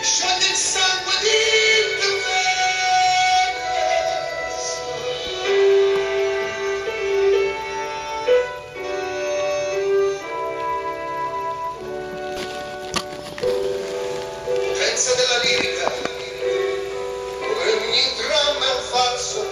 Scioglie il sangue di The Pensa della lirica, ogni dramma è un falso.